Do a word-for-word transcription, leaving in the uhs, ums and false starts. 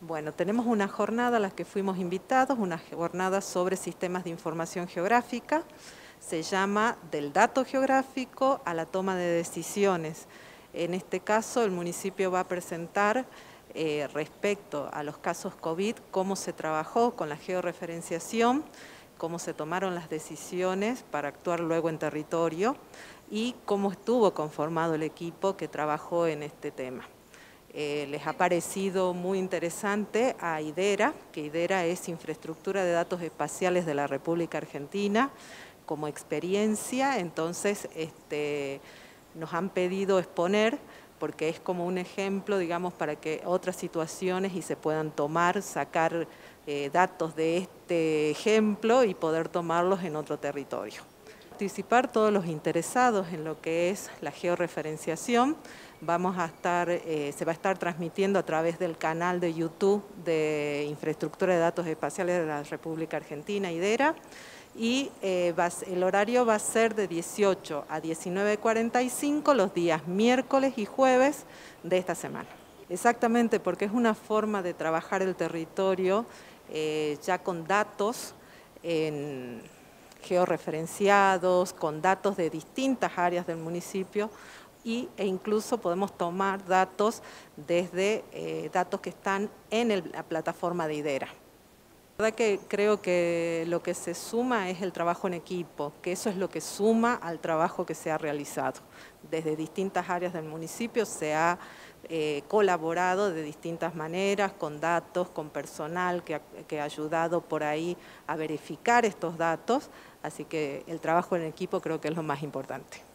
Bueno, tenemos una jornada a la que fuimos invitados, una jornada sobre sistemas de información geográfica. Se llama Del dato geográfico a la toma de decisiones. En este caso, el municipio va a presentar eh, respecto a los casos COVID, cómo se trabajó con la georreferenciación, cómo se tomaron las decisiones para actuar luego en territorio y cómo estuvo conformado el equipo que trabajó en este tema. Eh, les ha parecido muy interesante a IDERA, que IDERA es Infraestructura de Datos Espaciales de la República Argentina, como experiencia. Entonces este, nos han pedido exponer, porque es como un ejemplo, digamos, para que otras situaciones y se puedan tomar, sacar eh, datos de este ejemplo y poder tomarlos en otro territorio. Participar todos los interesados en lo que es la georreferenciación. Vamos a estar, eh, se va a estar transmitiendo a través del canal de YouTube de Infraestructura de Datos Espaciales de la República Argentina, IDERA, y eh, va, el horario va a ser de dieciocho a diecinueve cuarenta y cinco los días miércoles y jueves de esta semana. Exactamente, porque es una forma de trabajar el territorio eh, ya con datos en georreferenciados, con datos de distintas áreas del municipio y, e incluso podemos tomar datos desde eh, datos que están en el, la plataforma de IDERA. La verdad que creo que lo que se suma es el trabajo en equipo, que eso es lo que suma al trabajo que se ha realizado. Desde distintas áreas del municipio se ha eh, colaborado de distintas maneras, con datos, con personal que ha, que ha ayudado por ahí a verificar estos datos, así que el trabajo en equipo creo que es lo más importante.